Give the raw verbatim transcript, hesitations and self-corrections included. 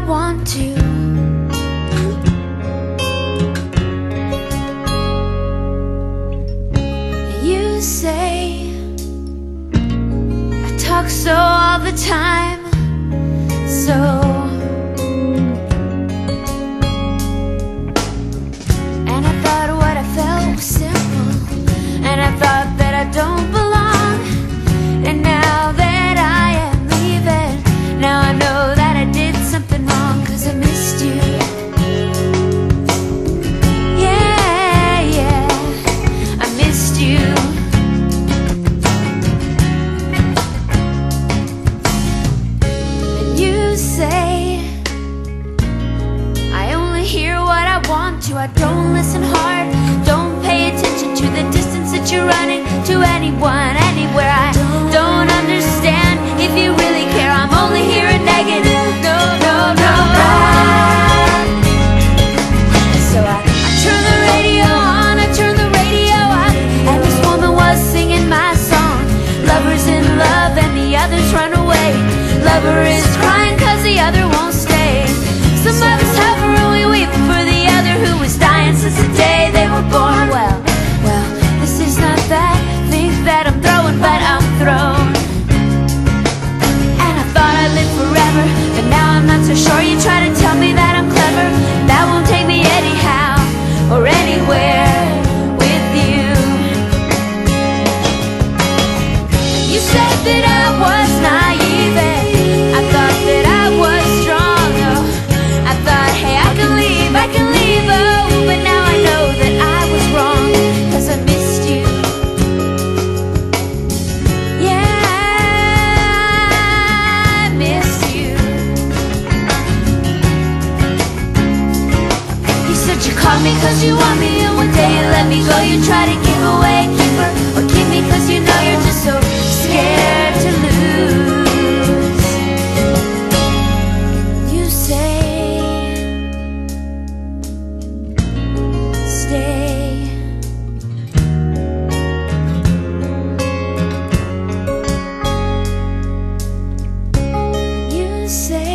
want to. You say I talk so all the time, so and I thought what I felt was simple, and I thought that I don't belong. And now that I am leaving, now I know that I did something wrong, 'cause I missed you. Yeah, yeah, I missed you. And you say I only hear what I want to. I don't listen hard, don't pay attention to the distance that you're running to anyone, anywhere. I don't understand if you really care. I'm only hearing negative. No, no, no. So I, I turn the radio on, I turn the radio on, and this woman was singing my song. Lover's in love and the others run away. Lover is crying 'cause the other won't stay. Some of us hover and we weep for the other who was dying since the day they were born. Well, well, this is not that thing that I'm throwing, but I'm thrown. And I thought I lived forever, but now I'm not so sure. You try to tell me that I'm clever, that won't take me anyhow or anywhere with you. You said that I was naive, and I thought that I was strong. Oh, I thought, hey, I can leave, I can leave, oh, but now I know that I was wrong, 'cause I missed you. Yeah, I missed you. You said you called me 'cause you want me, and one day you let me go. You try to give away a keeper, or keep me 'cause you know you're just so scared to lose. You say stay. You say